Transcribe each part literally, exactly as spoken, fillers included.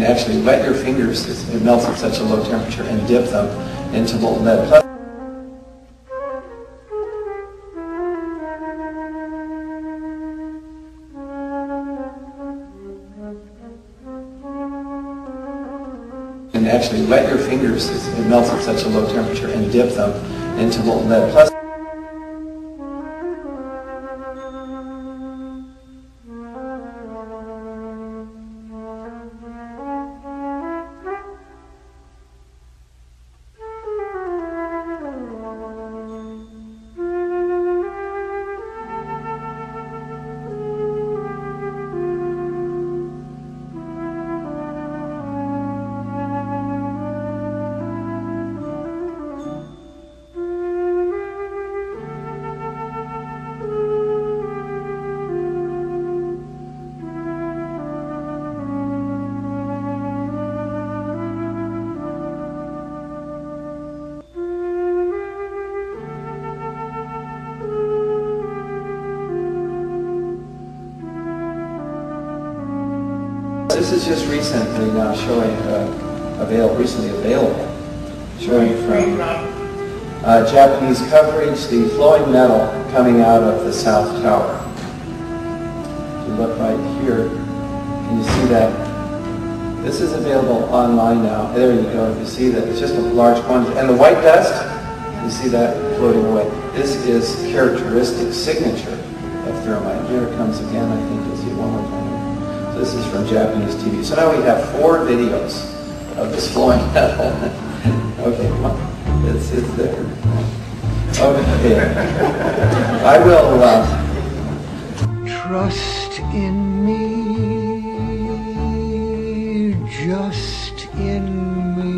can actually wet your fingers, it melts at such a low temperature, and dip them into molten metal. Plus, and actually wet your fingers, it melts at such a low temperature, and dip them into molten metal. Plus, this is just recently now showing, uh, avail recently available, showing from uh, Japanese coverage the flowing metal coming out of the South Tower. If you look right here, can you see that? This is available online now. There you go. You see that it's just a large quantity. And the white dust, you see that floating away. This is characteristic signature of thermite. Here it comes again. I think you'll see it one more time. This is from Japanese T V. So now we have four videos of this flowing metal. Okay, come on. It's, it's there. Okay. I will... Uh, Trust in me, just in me.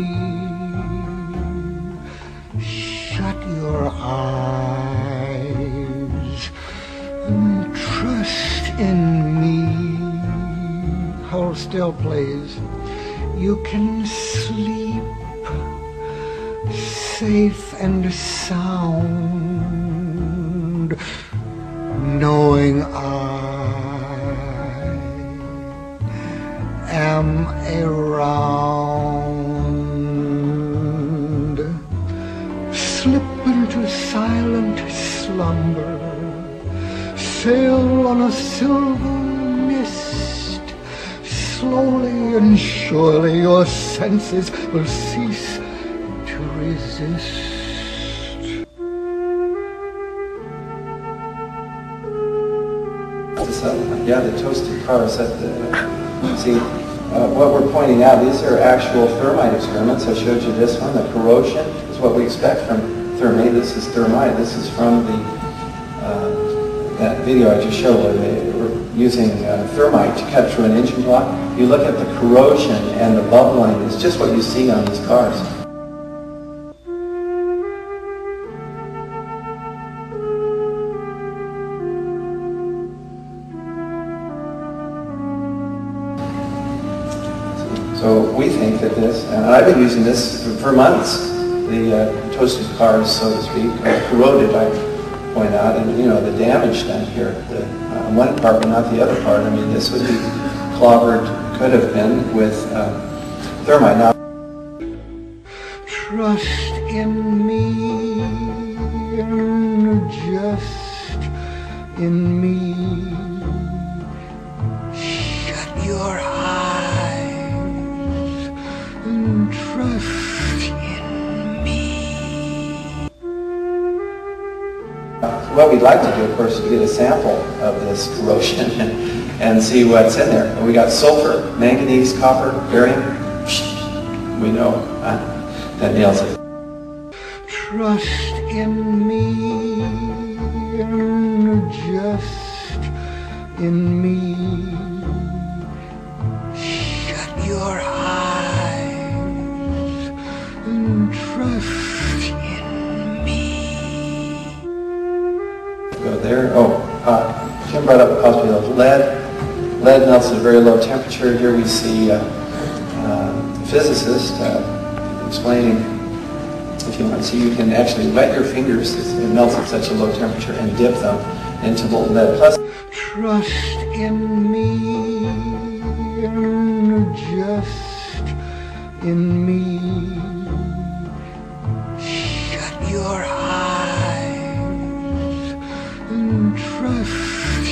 Shut your eyes and trust in me. Hold still, please. You can sleep safe and sound, knowing I am around. Slip into silent slumber, sail on a silver mist. Slowly and surely your senses will cease to resist. Yeah, the toasted cars. That the, see, uh, what we're pointing out, these are actual thermite experiments. I showed you this one. The corrosion is what we expect from thermite. This is thermite. This is from the uh, that video I just showed where they were using uh, thermite to cut through an engine block. You look at the corrosion and the bubbling. It's just what you see on these cars. So we think that this, and I've been using this for, for months, the uh, toasted cars, so to speak, uh, corroded, I point out, and you know, the damage done here, the, uh, one part but not the other part. I mean, this would be clobbered, could have been, with uh, thermite. Now, trust in me, and just in me. Shut your eyes and trust in me. What we'd like to do, of course, is to get a sample of this corrosion and, and see what's in there. We got sulfur, manganese, copper, barium. We know uh, that nails it. Trust in me, and just in me. Shut your eyes and trust in me. Go there. Oh, uh, Jim brought up the possibility of lead. Lead melts at a very low temperature. Here we see uh, uh, a physicist uh, explaining, if you want to see, you can actually wet your fingers. It melts at such a low temperature and dip them into molten metal. Plus, trust in me, and just in me. Shut your eyes and trust